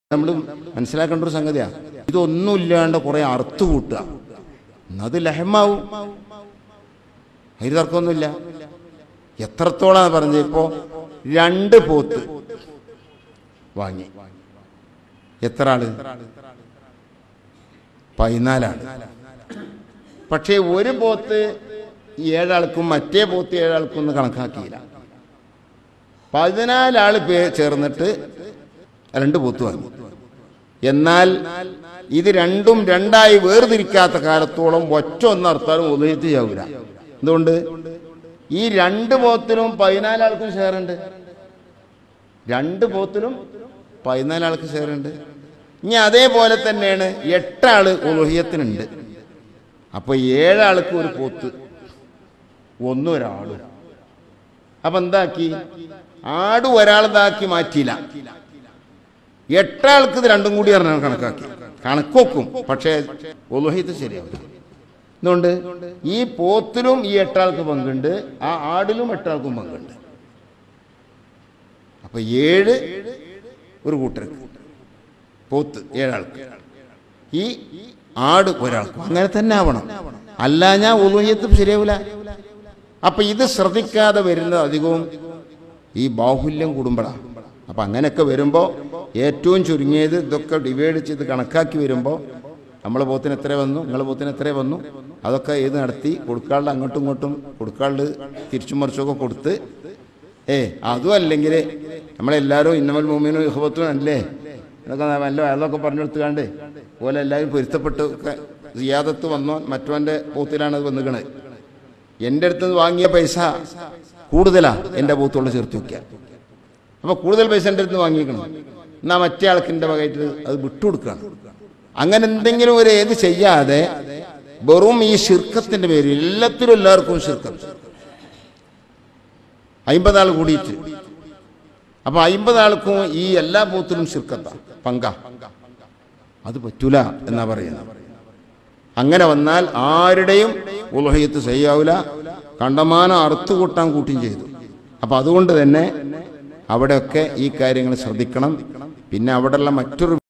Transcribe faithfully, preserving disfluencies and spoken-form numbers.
നമ്മൾ മനസ്സിലാക്കേണ്ട ഒരു സംഗതിയാണ്. ഇതൊന്നുമില്ലാണ്ട് കുറെ അറുത്തു കൂട്ടുക, അത് ലഹമാവും. അതിന് തർക്കമൊന്നുമില്ല. എത്രത്തോളാണ് പറഞ്ഞത്? ഇപ്പോ രണ്ട് പോത്ത് വാങ്ങി, എത്ര ആള്? പതിനാലാണ്. പക്ഷേ ഒരു പോത്ത് ഏഴാൾക്കും മറ്റേ പോത്ത് ഏഴാൾക്കും ഒന്നും കണക്കാക്കിയില്ല. പതിനാലാള് പേ ചേർന്നിട്ട് രണ്ട് പോത്ത് വാങ്ങി. എന്നാൽ ഇത് രണ്ടും രണ്ടായി വേർതിരിക്കാത്ത കാലത്തോളം ഒറ്റ ഒന്നർത്താലും ഉദയത്ത് ചെയ്യാവൂല. എന്തുകൊണ്ട്? ഈ രണ്ട് പോത്തിനും പതിനാലാൾക്കും ഷെയറുണ്ട്. രണ്ട് പോത്തിനും പതിനാലാൾക്ക് ഷെയറുണ്ട്. ഇനി അതേപോലെ തന്നെയാണ് എട്ടാള് ഉദയത്തിനുണ്ട്. അപ്പൊ ഏഴാൾക്ക് ഒരു പോത്ത്, ഒന്നും ഒരാളും. അപ്പൊ എന്താക്കി? ആട് ഒരാളതാക്കി മാറ്റിയില്ല. എട്ടാൾക്ക് ഇത് രണ്ടും കൂടി പറഞ്ഞാൽ കണക്കാക്കി കണക്കൊക്കും. പക്ഷേ ഉലുഹിയത്ത് ശരിയാവും. എന്തുകൊണ്ട്? ഈ പോത്തിലും ഈ എട്ടാൾക്ക് പങ്കുണ്ട്, ആ ആടിലും എട്ടാൾക്കും പങ്കുണ്ട്. അപ്പൊ ഏഴ് ഒരു കൂട്ടർക്ക്, പോത്ത് ഏഴാൾക്ക്, ഈ ആട് ഒരാൾക്കും. അങ്ങനെ തന്നെ ആവണം, അല്ല ഞാൻ ഉലുഹിയത്ത് ശരിയാവില്ല. അപ്പൊ ഇത് ശ്രദ്ധിക്കാതെ വരുന്നത് അധികവും ഈ ബാഹുല്യം കൂടുമ്പോഴാണ്. അപ്പൊ അങ്ങനെയൊക്കെ വരുമ്പോ ഏറ്റവും ചുരുങ്ങിയത് ഇതൊക്കെ ഡിവൈഡ് ചെയ്ത് കണക്കാക്കി വരുമ്പോ നമ്മളെ പോത്തിന് എത്ര വന്നു, നിങ്ങളെ പോത്തിന് എത്ര വന്നു, അതൊക്കെ ഏത് നടത്തി കൊടുക്കാളുടെ അങ്ങോട്ടും ഇങ്ങോട്ടും കൊടുക്കാളുടെ തിരിച്ചും മറിച്ചൊക്കെ കൊടുത്ത്, ഏ അതും അല്ലെങ്കിൽ നമ്മളെല്ലാവരും ഇന്നമൽ മുഅ്മിനൂന ഇഖ്വത്തുൻ അല്ലേ എന്നൊക്കെ നല്ല അതൊക്കെ പറഞ്ഞു കൊടുത്തുകാണ്ട് പോലെ എല്ലാവരും പൊരുത്തപ്പെട്ട് സിയാദത്ത് വന്നോ മറ്റവൻ്റെ പോത്തിലാണ് അത് വന്നിക്കണത്. എൻ്റെ അടുത്ത് നിന്ന് വാങ്ങിയ പൈസ കൂടുതലാ എൻ്റെ പോത്തോളം ചേർത്ത് വയ്ക്കുക. അപ്പൊ കൂടുതൽ പൈസ എൻ്റെ അടുത്ത് വാങ്ങിക്കണം, എന്നാ മറ്റേ ആൾക്കിൻ്റെ വകയായിട്ട് അത് വിട്ടുകൊടുക്കുകയാണ്. അങ്ങനെ എന്തെങ്കിലും ഒരു ഏത് ചെയ്യാതെ വെറും ഈ ശിർക്കത്തിന്റെ പേരിൽ എല്ലാത്തിലും എല്ലാവർക്കും ശിർക്കത്ത്. അമ്പതാൾ കൂടിയിട്ട്, അപ്പൊ അമ്പതാൾക്കും ഈ എല്ലാ പോത്തിലും ശിർക്കത്താ, പങ്ക. അത് പറ്റൂല എന്നാ പറയുന്നത്. അങ്ങനെ വന്നാൽ ആരുടെയും ഉലുഹിയത്ത് ശരിയാവില്ല. കണ്ടമാനം അറുത്തു കൂട്ടാൻ കൂട്ടിയും ചെയ്തു. അപ്പൊ അതുകൊണ്ട് തന്നെ അവിടെയൊക്കെ ഈ കാര്യങ്ങൾ ശ്രദ്ധിക്കണം. പിന്നെ അവിടെയുള്ള മറ്റൊരു